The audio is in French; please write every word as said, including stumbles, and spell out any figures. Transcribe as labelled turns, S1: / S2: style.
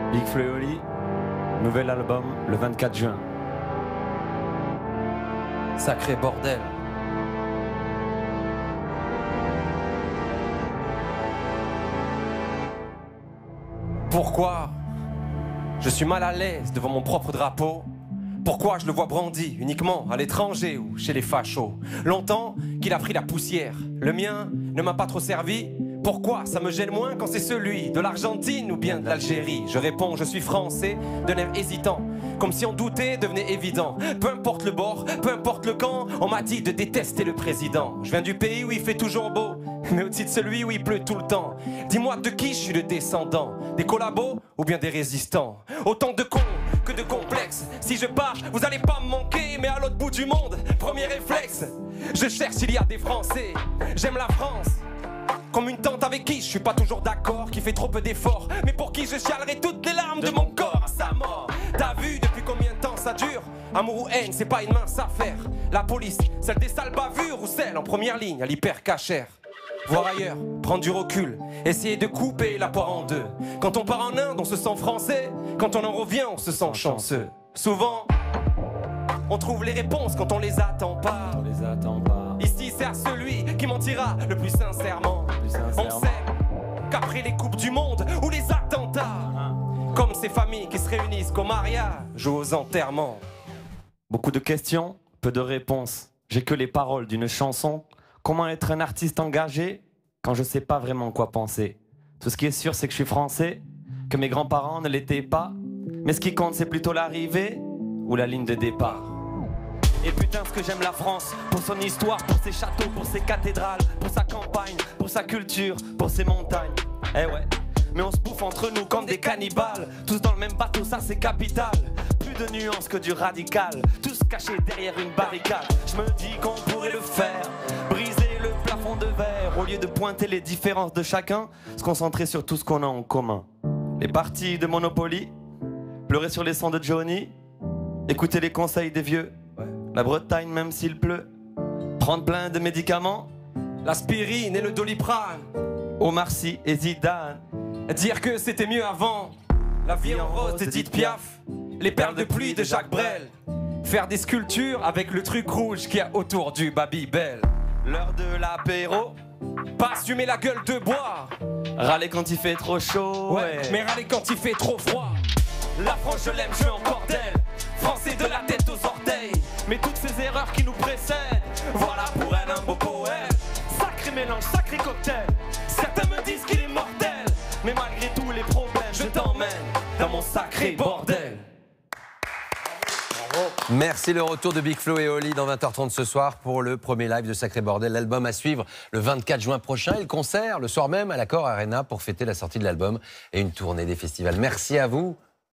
S1: Big Flo et Oli, nouvel album le vingt-quatre juin.
S2: Sacré bordel. Pourquoi je suis mal à l'aise devant mon propre drapeau? Pourquoi je le vois brandi uniquement à l'étranger ou chez les fachos? Longtemps qu'il a pris la poussière, le mien ne m'a pas trop servi. Pourquoi ça me gêne moins quand c'est celui de l'Argentine ou bien de l'Algérie? Je réponds, je suis français, d'un air hésitant, comme si on doutait devenait évident. Peu importe le bord, peu importe le camp, on m'a dit de détester le président. Je viens du pays où il fait toujours beau, mais aussi de celui où il pleut tout le temps. Dis-moi de qui je suis le descendant, des collabos ou bien des résistants? Autant de cons que de complexes. Si je pars, vous allez pas me manquer, mais à l'autre bout du monde, premier réflexe, je cherche s'il y a des Français. J'aime la France comme une tante avec qui je suis pas toujours d'accord, qui fait trop peu d'efforts, mais pour qui je chialerai toutes les larmes de mon corps à sa mort. T'as vu depuis combien de temps ça dure? Amour ou haine, c'est pas une mince affaire. La police, celle des sales bavures ou celle en première ligne à l'hyper cachère? Voir ailleurs, prendre du recul, essayer de couper la poire en deux. Quand on part en Inde, on se sent français. Quand on en revient, on se sent chanceux. Souvent, on trouve les réponses quand on les attend pas.
S1: On les attend pas.
S2: Ici, c'est à celui qui mentira le plus sincèrement.
S1: Plus sincèrement.
S2: On sait qu'après les coupes du monde ou les attentats, uh-huh, comme ces familles qui se réunissent qu'au mariage ou aux enterrements.
S1: Beaucoup de questions, peu de réponses. J'ai que les paroles d'une chanson. Comment être un artiste engagé quand je sais pas vraiment quoi penser? Tout ce qui est sûr, c'est que je suis français, que mes grands-parents ne l'étaient pas. Mais ce qui compte, c'est plutôt l'arrivée ou la ligne de départ. Et putain, ce que j'aime la France, pour son histoire, pour ses châteaux, pour ses cathédrales, pour sa campagne, pour sa culture, pour ses montagnes. Eh ouais, mais on se bouffe entre nous comme des cannibales. Tous dans le même bateau, ça c'est capital. Plus de nuances que du radical, tous cachés derrière une barricade. Je me dis qu'on pourrait le faire, briser le plafond de verre. Au lieu de pointer les différences de chacun, se concentrer sur tout ce qu'on a en commun. Les parties de Monopoly, pleurer sur les sons de Johnny, écouter les conseils des vieux. La Bretagne même s'il pleut, prendre plein de médicaments,
S2: l'aspirine et le Doliprane,
S1: Omar Sy et Zidane.
S2: Dire que c'était mieux avant, la vie en rose d'Edith Piaf, les perles de pluie de Jacques Brel, faire des sculptures avec le truc rouge qu'il y a autour du Babybel.
S1: L'heure de l'apéro,
S2: pas assumer la gueule de bois,
S1: râler quand il fait trop chaud,
S2: ouais, ouais, mais râler quand il fait trop froid. La France je l'aime, je veux encore d'elle, français de la tête aux orteils. Mais toutes ces erreurs qui nous précèdent, voilà pour elle un beau poème. Sacré mélange, sacré cocktail. Certains me disent qu'il est mortel, mais malgré tous les problèmes, je t'emmène dans mon sacré bordel.
S3: Bravo. Merci, le retour de Big Flo et Oli dans vingt heures trente ce soir pour le premier live de Sacré Bordel. L'album à suivre le vingt-quatre juin prochain et le concert le soir même à l'Accor Arena pour fêter la sortie de l'album et une tournée des festivals. Merci à vous.